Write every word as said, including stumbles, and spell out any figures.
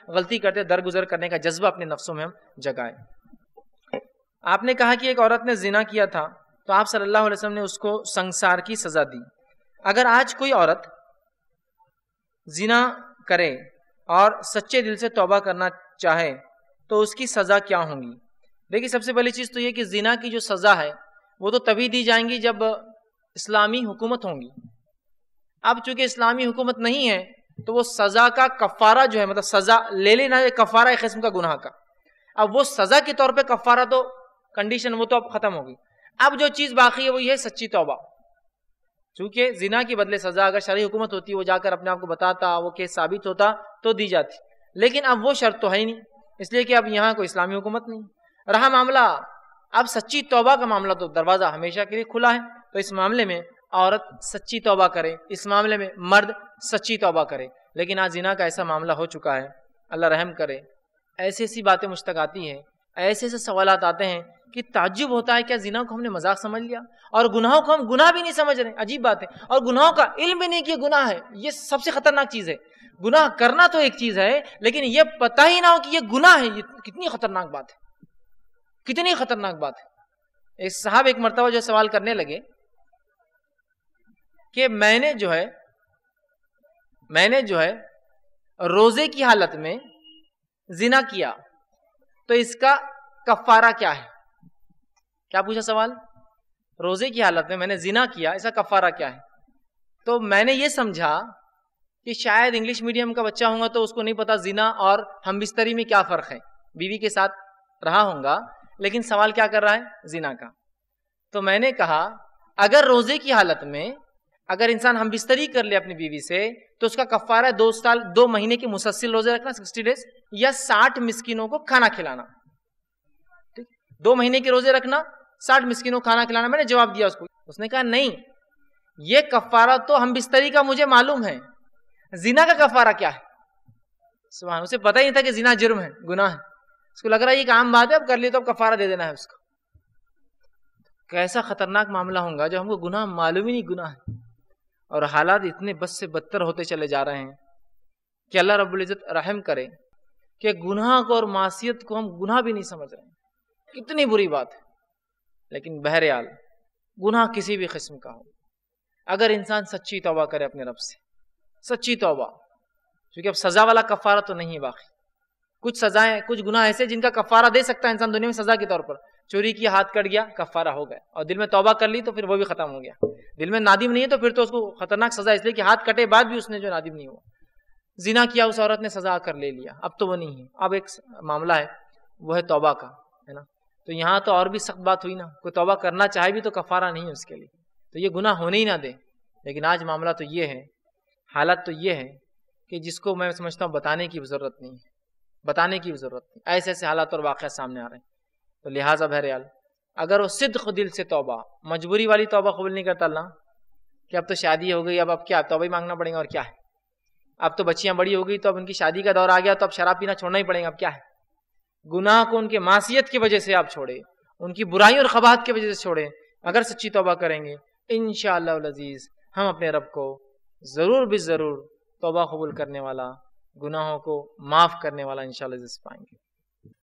غلطی کرتے درگزر کرنے کا جذبہ اپنے نفسوں میں ہم جگائیں۔ آپ نے کہا کہ ایک عورت نے زنا کیا تھا تو آپ صلی اللہ علیہ وسلم نے اس کو سنگسار کی سزا دی۔ اگر آج کوئی عورت زنا کرے اور سچے دل سے توبہ کرنا چاہے تو اس کی سزا کیا ہوں گی؟ دیکھیے سب سے پہلی چیز تو یہ کہ زنا کی جو سزا ہے وہ تو تبھی دی جائیں گی جب اسلامی حکومت ہوں گی۔ اب چونکہ اسلامی حکومت نہیں ہے تو وہ سزا کا کفارہ جو ہے، مطلب سزا لے لینا ہے، کفارہ ایک قسم کا گناہ کا، اب وہ سزا کے طور پہ کفارہ تو کنڈیشن وہ تو اب ختم ہوگی۔ اب جو چیز باقی ہے وہ یہ ہے سچی توبہ۔ چونکہ زنا کی بدلے سزا اگر شرعی حکومت ہوتی وہ جا کر اپنے آپ کو بتاتا، وہ کیس ثابت ہوتا تو دی جاتی، لیکن اب وہ شرط تو ہے ہی نہیں، اس لیے کہ اب یہاں کوئی اسلامی حکومت نہیں۔ رہا معاملہ اب سچی توبہ کا معاملہ تو دروازہ ہمیشہ کے لیے کھلا ہے، تو اس معاملے میں عورت سچی توبہ کرے، اس معاملے میں مرد سچی توبہ کرے۔ لیکن آج زنا کا ایسا معاملہ ہو چکا ہے، اللہ رحم کرے، ایسی ایسی باتیں مشتق آتی ہیں، ایسے ایسے سوالات آتے ہیں کہ تعجب ہوتا ہے کیا زنا کو ہم نے مذاق سمجھ لیا اور گناہوں کو ہم گناہ بھی نہیں سمجھ رہے؟ عجیب بات ہے، اور گناہوں کا علم بھی نہیں کہ گناہ ہے، یہ سب سے خطرناک چیز ہے۔ گناہ کرنا تو ایک چیز ہے لیکن یہ پتہ ہی نہ ہو کہ یہ گناہ ہے، یہ کتنی خطرناک بات ہے، کتنی خطرناک بات ہے۔ ایک صاحب ایک مرتبہ جو سوال کرنے لگے کہ میں نے جو ہے میں نے جو ہے روزے کی حالت میں زنا کیا تو اس کا کفارہ کیا ہے؟ کیا پوچھا سوال؟ روزے کی حالت میں میں نے زنا کیا، اس کا کفارہ کیا ہے؟ تو میں نے یہ سمجھا کہ شاید انگلش میڈیم کا بچہ ہوں گا تو اس کو نہیں پتا زنا اور ہم بستری میں کیا فرق ہے، بیوی کے ساتھ رہا ہوں گا لیکن سوال کیا کر رہا ہے؟ زنا کا۔ تو میں نے کہا اگر روزے کی حالت میں اگر انسان ہم بستری کر لے اپنی بیوی سے تو اس کا کفارہ دو سال دو مہینے کے مسلسل روزے رکھنا سکسٹی ڈیز یا ساٹھ مسکینوں کو کھانا کھلانا۔ دو مہینے کے روزے رکھنا، ساٹھ مسکینوں کو کھانا کھلانا۔ میں نے جواب دیا اس کو، اس نے کہا نہیں، یہ کفارہ تو ہم بستری کا مجھے معلوم ہے، زنا کا کفارہ کیا ہے؟ سبحان، اسے پتہ ہی نہیں تھا کہ زنا جرم ہے، گناہ ہے، اس کو لگ رہا ہے یہ ایک عام بات ہے، اب کر لی تو اب کفارہ دے دینا ہے اس کو۔ کیسا خطرناک معاملہ ہوگا جب ہم کو گناہ معلوم ہی نہیں گناہ ہے، اور حالات اتنے بد سے بدتر ہوتے چلے جا رہے ہیں کہ اللہ رب العزت رحم کرے کہ گناہ کو اور معصیت کو ہم گناہ بھی نہیں سمجھ رہے ہیں۔ کتنی بری بات ہے، لیکن بہرحال گناہ کسی بھی قسم کا ہو، اگر انسان سچی توبہ کرے اپنے رب سے، سچی توبہ، کیونکہ اب سزا والا کفارہ تو نہیں ہے باقی۔ کچھ سزائیں، کچھ گناہ ایسے جن کا کفارہ دے سکتا ہے انسان دنیا میں سزا کے طور پر، چوری کی ہاتھ کٹ گیا کفارہ ہو گیا، اور دل میں توبہ کر لی تو پھر وہ بھی ختم ہو گیا۔ دل میں نادم نہیں ہے تو پھر تو اس کو خطرناک سزا، اس لیے کہ ہاتھ کٹے بعد بھی اس نے جو نادم نہیں ہوا۔ زنا کیا اس عورت نے سزا کر لے لیا، اب تو وہ نہیں ہے، اب ایک معاملہ ہے وہ ہے توبہ کا، ہے نا۔ تو یہاں تو اور بھی سخت بات ہوئی نا، کوئی توبہ کرنا چاہے بھی تو کفارہ نہیں ہے اس کے لیے، تو یہ گناہ ہونے ہی نہ دے۔ لیکن آج معاملہ تو یہ ہے، حالت تو یہ ہے کہ جس کو میں سمجھتا ہوں بتانے کی ضرورت نہیں ہے، بتانے کی ضرورت نہیں، ایسے ایسے حالات اور واقعات سامنے آ رہے ہیں۔ تو لہٰذا بہرحال اگر وہ صدق دل سے توبہ، مجبوری والی توبہ قبول نہیں کرتا اللہ کہ اب تو شادی ہو گئی، اب اب کیا توبہ ہی مانگنا پڑے گا، اور کیا ہے، اب تو بچیاں بڑی ہو گئی تو اب ان کی شادی کا دور آ گیا تو اب شراب پینا چھوڑنا ہی پڑے گا، اب کیا ہے۔ گناہ کو ان کے معصیت کی وجہ سے آپ چھوڑے، ان کی برائیوں اور خباثت کی وجہ سے چھوڑے، اگر سچی توبہ کریں گے انشاءاللہ العزیز ہم اپنے رب کو ضرور بھی ضرور توبہ قبول کرنے والا، گناہوں کو معاف کرنے والا انشاءاللہ العزیز پائیں گے۔